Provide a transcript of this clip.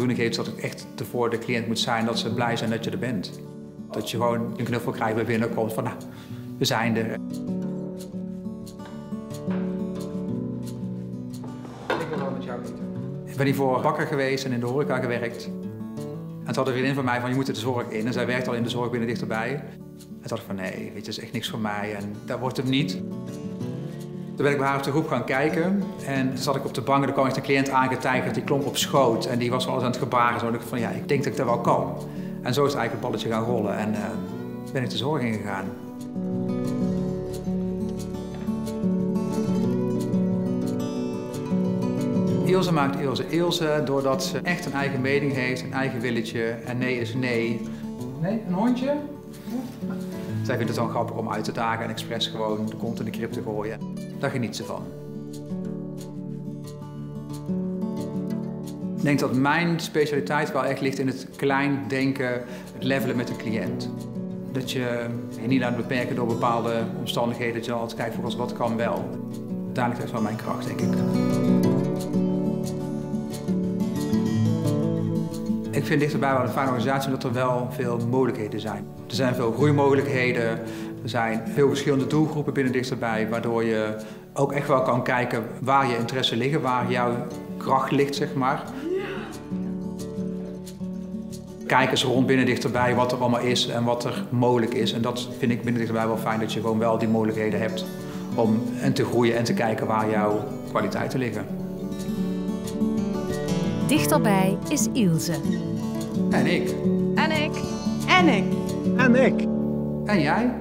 voldoening geeft dat het echt voor de cliënt moet zijn dat ze blij zijn dat je er bent. Dat je gewoon een knuffel krijgt bij binnenkomt van nou, we zijn er. Ik wil wel met jou eten. Ik ben hiervoor bakker geweest en in de horeca gewerkt. En toen had een vriendin van mij van je moet de zorg in. En zij werkt al in de zorg binnen dichterbij. En toen dacht ik van nee, weet je, dat is echt niks voor mij en dat wordt het niet. Toen ben ik bij haar op de groep gaan kijken en toen zat ik op de bank en er kwam echt een cliënt aangetijgerd, die klom op schoot en die was wel eens aan het gebaren. Zo dacht ik van ja, ik denk dat ik dat wel kan. En zo is het eigenlijk het balletje gaan rollen en ben ik de zorg ingegaan. Ilse maakt Ilse Ilse doordat ze echt een eigen mening heeft, een eigen willetje en nee is nee. Nee, een hondje? Ja. Zij vindt het dan grappig om uit te dagen en expres gewoon de kont in de krib te gooien. Daar geniet ze van. Ik denk dat mijn specialiteit wel echt ligt in het klein denken, het levelen met de cliënt. Dat je je niet laat beperken door bepaalde omstandigheden, dat je altijd kijkt voor wat kan wel. Daar ligt echt wel mijn kracht, denk ik. Ik vind dichterbij wel een fijne organisatie omdat er wel veel mogelijkheden zijn. Er zijn veel groeimogelijkheden, er zijn veel verschillende doelgroepen binnen dichterbij, waardoor je ook echt wel kan kijken waar je interesse ligt, waar jouw kracht ligt, zeg maar. Kijk eens rond binnen dichterbij wat er allemaal is en wat er mogelijk is. En dat vind ik binnen dichterbij wel fijn, dat je gewoon wel die mogelijkheden hebt om en te groeien en te kijken waar jouw kwaliteiten liggen. Dichterbij is Ilse. En ik. En ik. En ik. En ik. En jij?